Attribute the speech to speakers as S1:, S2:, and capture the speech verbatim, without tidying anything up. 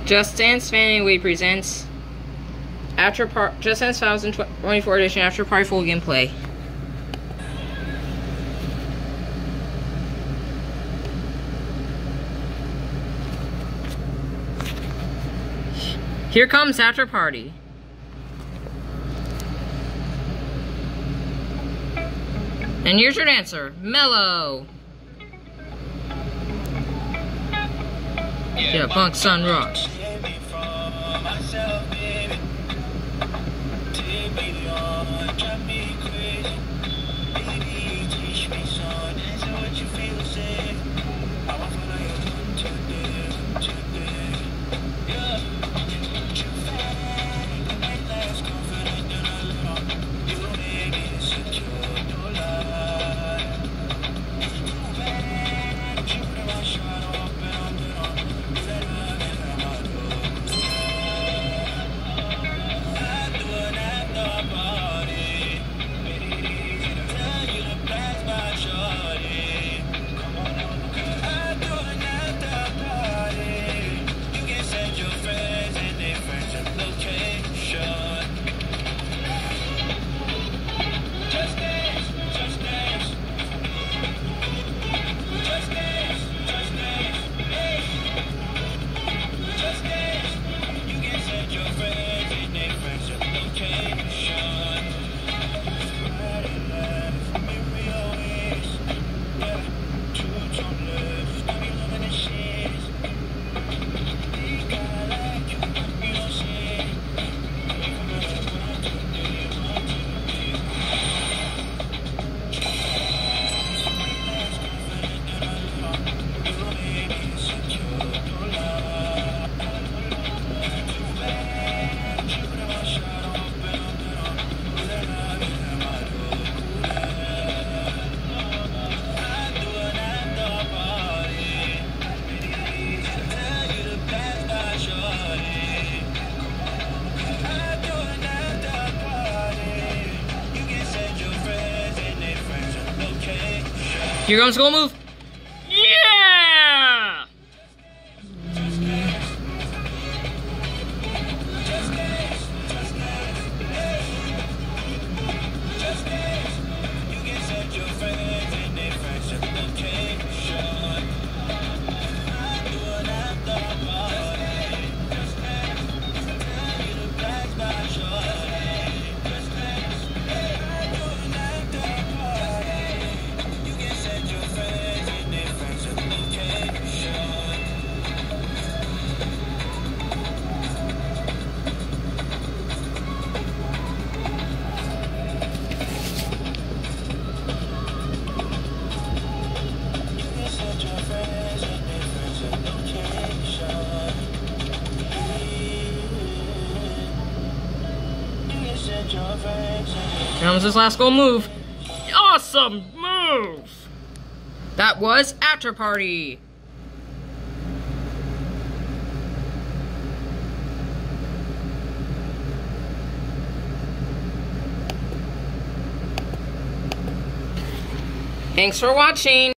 S1: Just Dance Fan Anyway presents After Par Just Dance twenty twenty-four edition After Party full gameplay. Here comes After Party. And here's your dancer, Mellow. Yeah, Punk Sun Rock. Here comes Goal Move. Yeah! Here comes his last goal move. Awesome move! That was After Party. Thanks for watching.